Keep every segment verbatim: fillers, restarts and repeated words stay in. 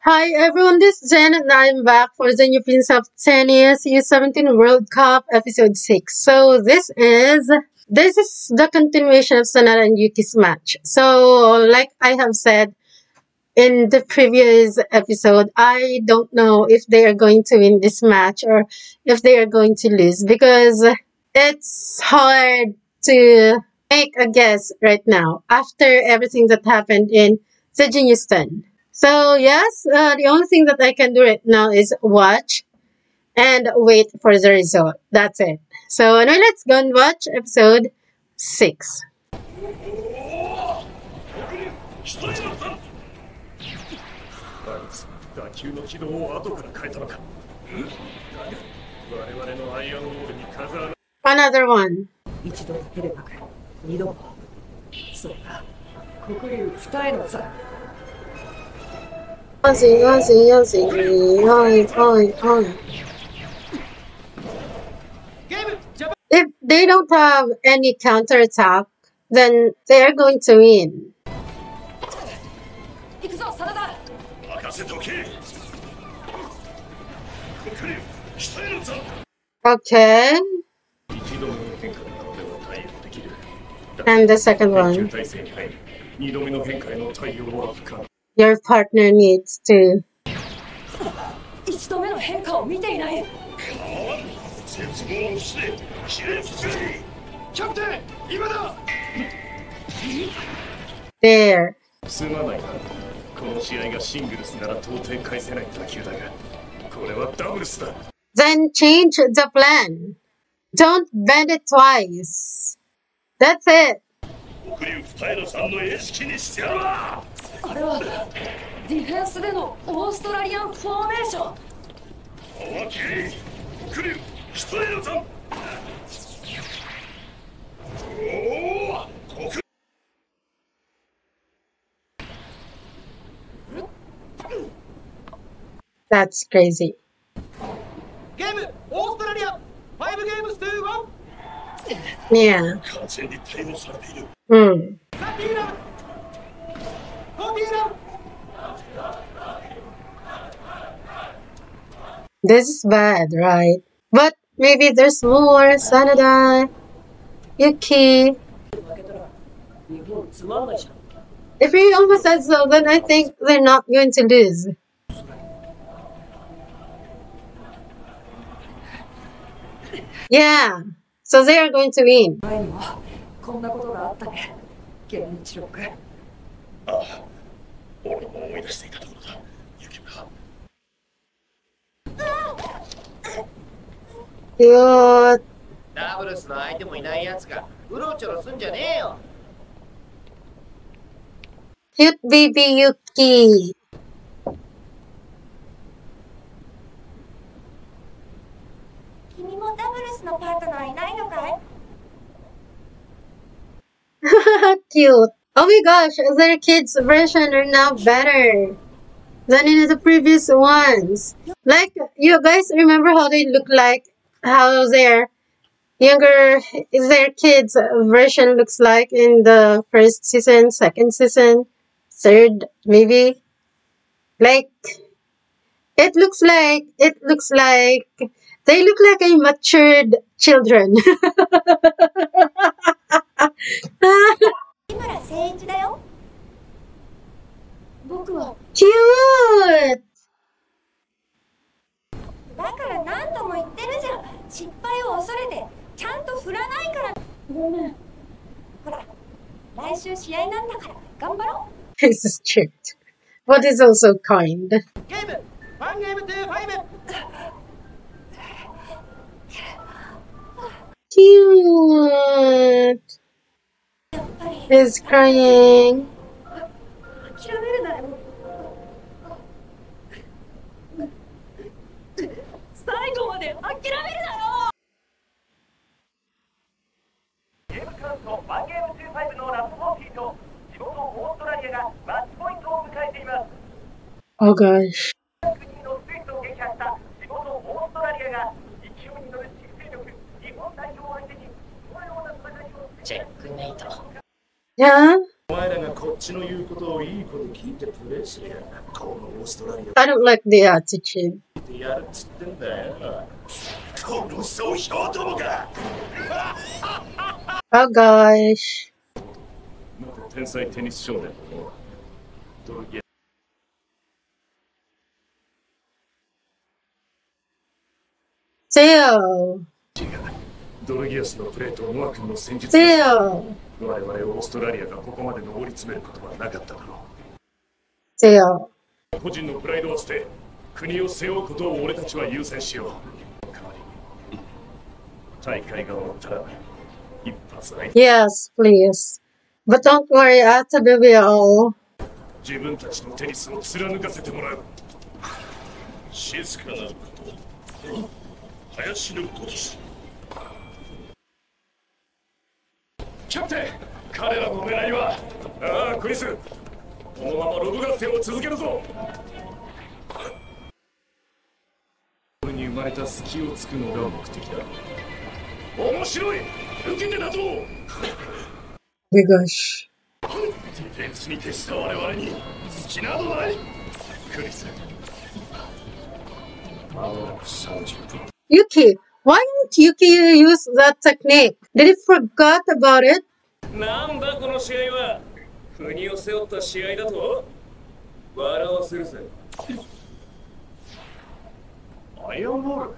Hi everyone, this is Jen and I'm back for the new Prince of Tennis U seventeen World Cup episode six. So this is this is the continuation of Sanada and Yuki's match. So like I have said in the previous episode, I don't know if they are going to win this match or if they are going to lose because it's hard to make a guess right now after everything that happened in Tajikistan. So yes, uh, the only thing that I can do right now is watch and wait for the result. That's it. So now let's go and watch episode six. Another one. Ozzy, Ozzy, Ozzy, oi, oi, oi. If they don't have any counterattack, then they are going to win. Okay. And the second one. Your partner needs to. There. Then change the plan. Don't bend it twice. That's it. That's crazy. Yeah. Hmm. This is bad, right? But maybe there's more. Sanada, Yuki. If he almost said so, then I think they're not going to lose. Yeah, so they are going to win. Cute. Cute baby Yuki. Cute. Oh my gosh, their kids' version are now better than in the previous ones. Like, you guys remember how they look like? How their younger, their kids' version looks like in the first season, second season, third, maybe? Like, it looks like, it looks like, they look like a matured children. Cute! This is strict, but it's also kind. Cute! He's crying. Oh gosh. Yeah? I don't like the attitude. Oh gosh. Theo. Theo. Theo. 個人のプライドは捨て、国を背負うことを俺たちは優先しよう。代わりに、大会が終わったら、一発相手。 Yes, please. But don't worry, after the video. 自分たちのテニスを貫かせてもらう。静かなること。林のことです。キャプテン、彼らの狙いは、ああ、クリス。このままロブ合戦を続けるぞ。俺に生まれた隙をつくのが目的だ。面白い。受けてだぞ。 My gosh. ディフェンスに徹した我々に隙などない。クリス。まもなくさんじゅっぷん。 Yuki, why don't Yuki use that technique? Did he forget about it? なんだこの試合は。国を背負った試合だと笑わせるぜ。アイアンボール。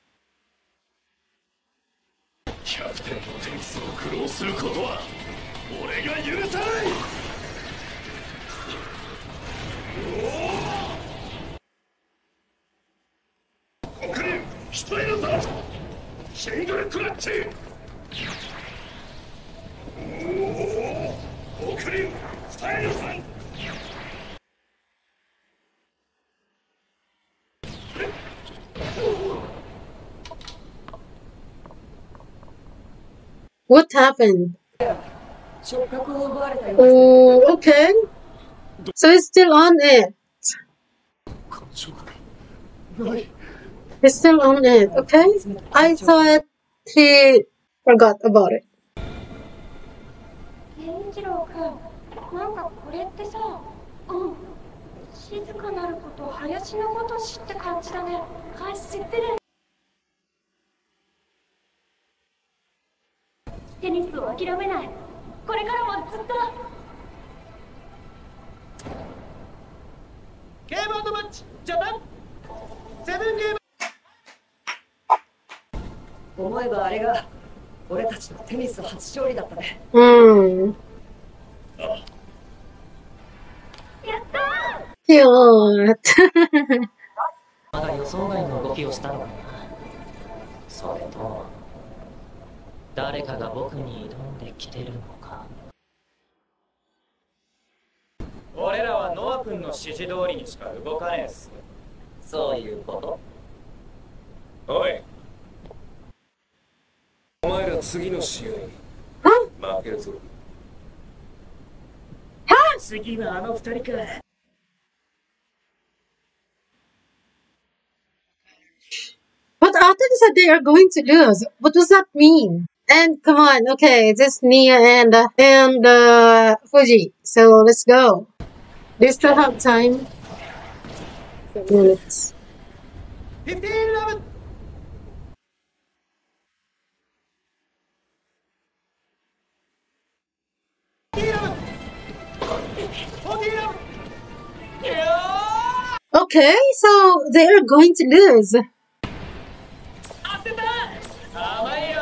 キャプテンのテニスを苦労することは俺が許さない。お国一人のだ。シングルクラッチ。お国伝えなさい。 What happened? Oh, okay. So he's still on it. He's still on it, okay? I thought he forgot about it. 健次郎君、なんかこれってさ、うん、静かなること林のこと知って感じだね。はい、知ってる。テニスを諦めない。これからもずっと。 ゲームオブマッチジャパンセブンゲーム。思えばあれが俺たちのテニス初勝利だったね。 Hmm. やったー。 Cute. まだ予想外の動きをしたのかな。それと誰かが僕に挑んできてるのか。 俺らはノア君の指示通りにしか動かねえっす。 そういうこと。 おい、お前ら次の試合負けるぞ。 次はあの二人か。 But Aten said they are going to lose. What does that mean? And come on, okay, this Nia and uh, and uh, Fuji. So let's go. Do you still have time? Seven minutes. fifteen eleven. Okay, so they are going to lose. 当てた。甘いよ。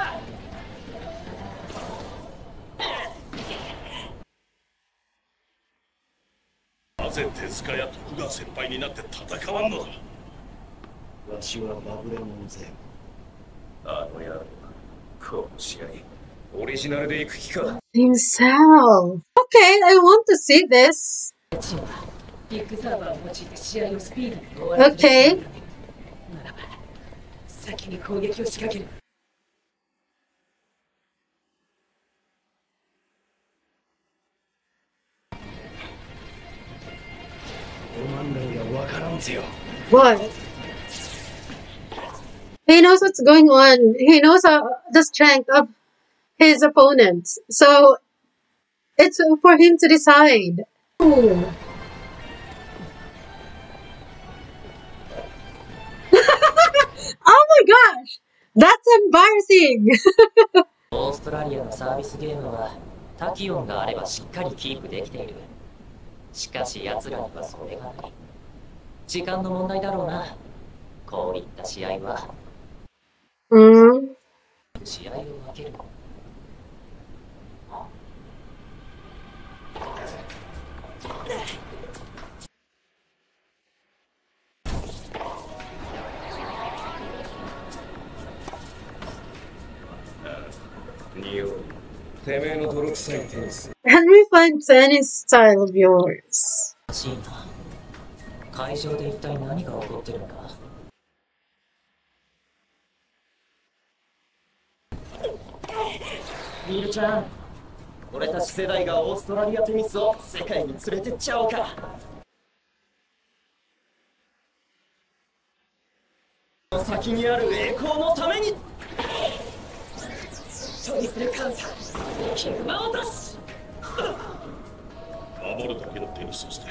なぜ手塚や徳川先輩になって戦わんのだ。 わしはバブレモンぜ。 あの野郎、この試合オリジナルで行く気か。 Himself. Okay, I want to see this. ビッグサーバーを用いて試合をスピードに終わらせる。 Okay. ならば先に攻撃を仕掛ける。おまんらにはわからんぜよ。 What? He knows what's going on. He knows uh, the strength of his opponents. So It's for him to decide. Oh. Oh my gosh! That's embarrassing! オーストラリアのサービスゲームはタキオンがあればしっかりキープできている。しかし奴らにはそれがない。時間の問題だろうな。こういった試合は。 うん。 試合を分ける。 Can we find tennis style of yours? おかしいな。会場で一体何が起こってるんだ。 ミルちゃん、俺たち世代がオーストラリアテニスを世界に連れてっちゃおうか。先にある栄光のために。トリプルカウンター、キングマン落とし。 守るだけのテニスをして。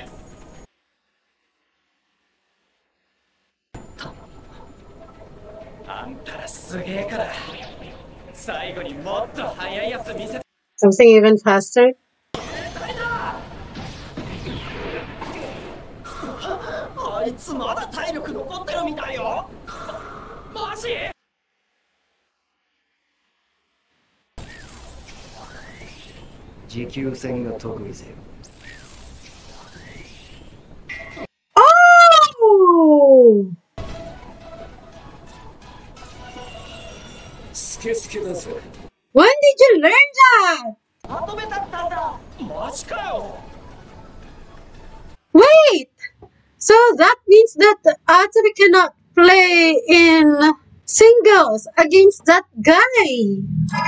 あんたらすげえから、最後にもっと速いやつ見せて。 Something even faster? あいつまだ体力残ってるみたいよ。マジ？ 持久戦が得意ぜよ。 Oh! スケスケだぜ。 When did you learn that? まとめたったんだ。マジかよ。 Wait! So that means that Atsubi cannot play in singles against that guy.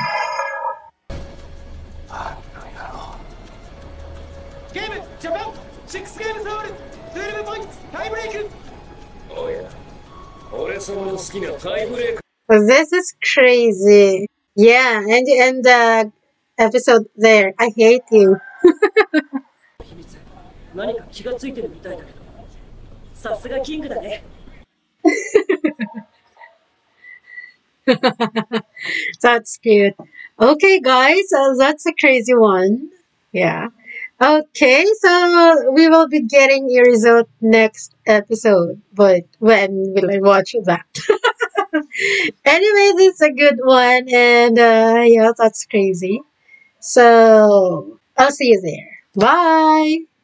ゲームジャパンシックスゲームサーブルじゅうにポイントタイブレイク。 おや、俺様の好きなタイブレイク。 This is crazy. Yeah, and and the episode there, I hate you. 秘密何か気がついてるみたいだけど、さすがキングだね。 That's cute. Okay, guys, uh, that's a crazy one. Yeah. Okay, so we will be getting a result next episode, but when will I watch that? Anyways, it's a good one, and uh, yeah, that's crazy. So I'll see you there. Bye.